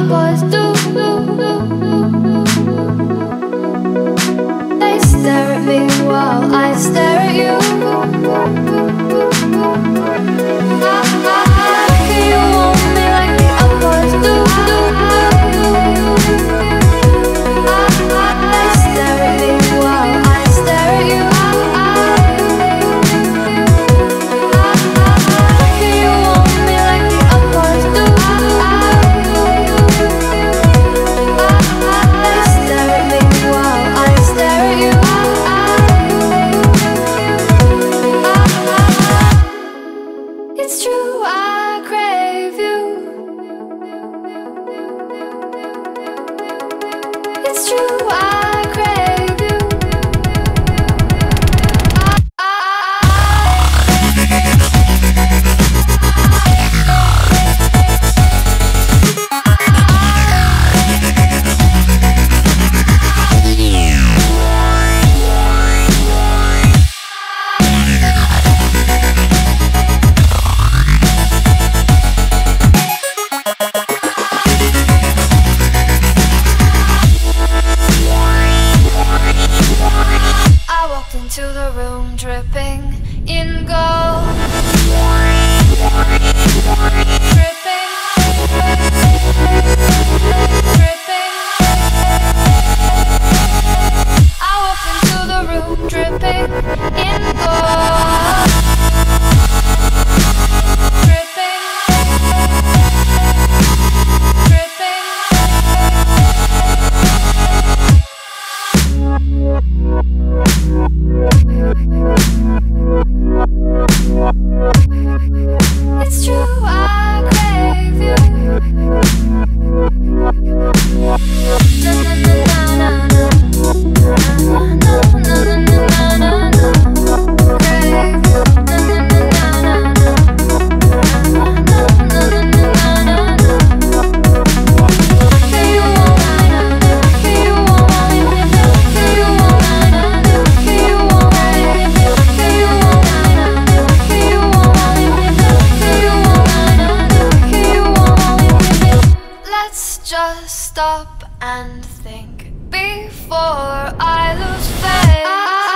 other boys do. They stare at me while I stare at you. You want me like the other boys do. They stare at me while I stare at you. You want me like the other boys do. They stare at me while I stare at you. It's true, I crave you. It's true, I crave you. I walked into the room dripping in gold. Dripping, dripping. I walked into the room dripping in gold. Dripping, it's true, I crave you. Na na na na na na na na na na na. Crave you. Na na na na na na na na na na. You want me, you want me, you want me, you want me. Let's just stop and think before I lose faith.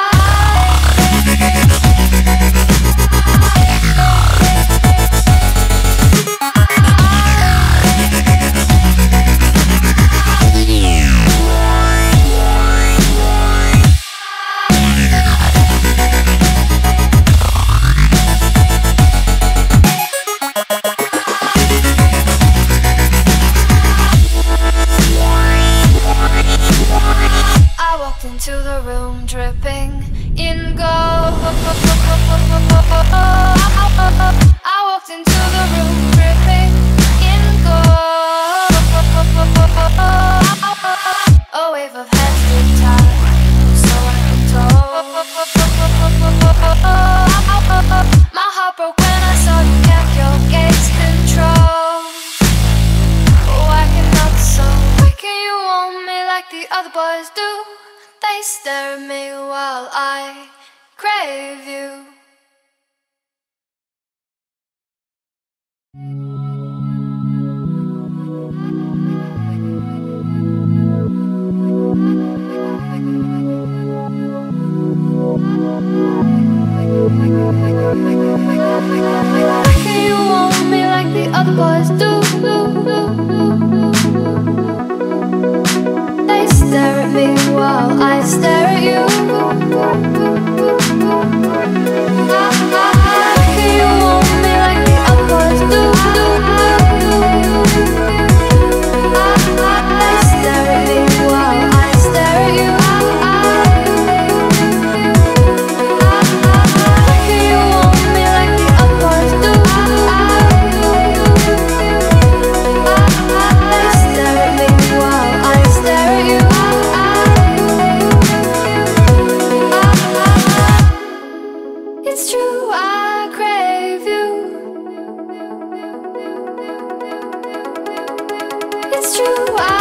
I walked into the room dripping in gold. I walked into the room dripping in gold. A wave of heads did tide, so I can told. My heart broke when I saw you kept your gaze control. Why cannot so? Why can you want me like the other boys do? They stare at me while I crave you. Why can you want me like the other boys do? They stare at me while I stare at you. You want me like the other boys do. They stare at me while I stare at you. You want me like the other boys do. They stare at me while I stare at you. It's true, I crave you. It's true, I